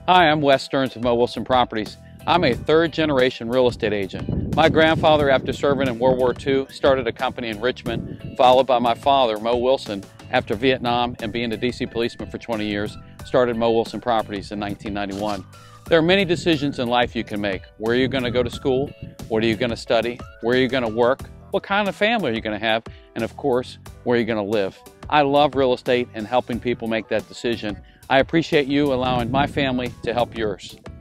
Hi, I'm Wes Stearns of Mo Wilson Properties. I'm a third-generation real estate agent. My grandfather, after serving in World War II, started a company in Richmond, followed by my father, Mo Wilson, after Vietnam and being a DC policeman for 20 years, started Mo Wilson Properties in 1991. There are many decisions in life you can make. Where are you going to go to school? What are you going to study? Where are you going to work? What kind of family are you going to have? And of course, where are you going to live? I love real estate and helping people make that decision. I appreciate you allowing my family to help yours.